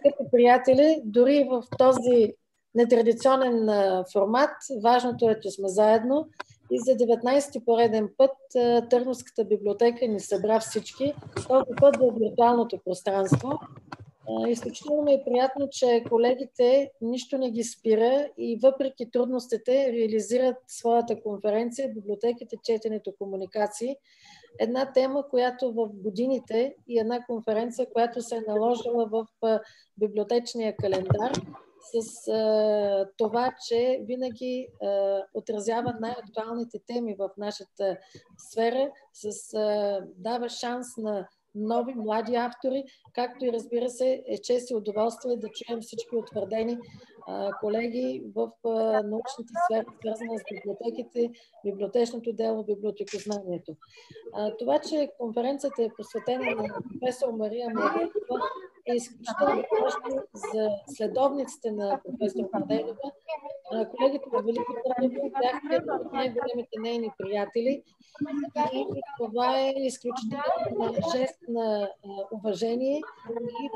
Скъпи приятели, дори в този нетрадиционен формат, важното е, че сме заедно и за 19-ти пореден път Търновската библиотека ни събра всички, този път в виртуалното пространство. Изключително ми е приятно, че колегите нищо не ги спира и въпреки трудностите реализират своята конференция "Библиотеките, четенето, комуникации". Една тема, която в годините и една конференция, която се е наложила в библиотечния календар, с това, че винаги отразява най-актуалните теми в нашата сфера, дава шанс на нови, млади автори, както и, разбира се, е чест и удоволствие да чуем всички утвърдени колеги в научната сфера, свързана с библиотеките, библиотечното дело, библиотекознанието. Това, че конференцията е посветена на професор Мария Младенова, е изключително важно за следовниците на професор Младенова. Колегите от Велико Търново бяха едни от най-големите нейни приятели и това е изключителен жест на уважение и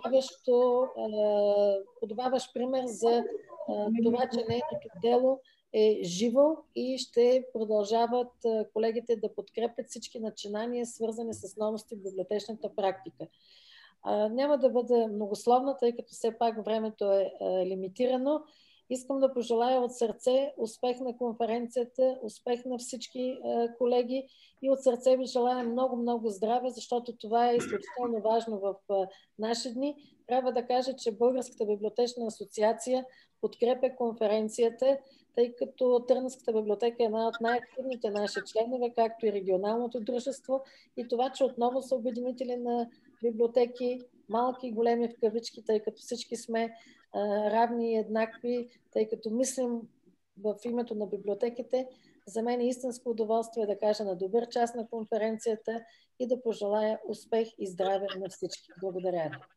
подобаващ пример за това, че нейното дело е живо и ще продължават колегите да подкрепят всички начинания, свързани с новости в библиотечната практика. Няма да бъда многословна, тъй като все пак времето е лимитирано. Искам да пожелая от сърце успех на конференцията, успех на всички колеги и от сърце ви желая много здраве, защото това е изключително важно в наши дни. Трябва да кажа, че Българската библиотечна асоциация подкрепя конференцията, тъй като Търновската библиотека е една от най-активните наши членове, както и регионалното дружество, и това, че отново са обединители на библиотеки, малки и големи в кавички, тъй като всички сме равни и еднакви, тъй като мислим в името на библиотеките. За мен е истинско удоволствие да кажа на добър час на конференцията и да пожелая успех и здраве на всички. Благодаря ви.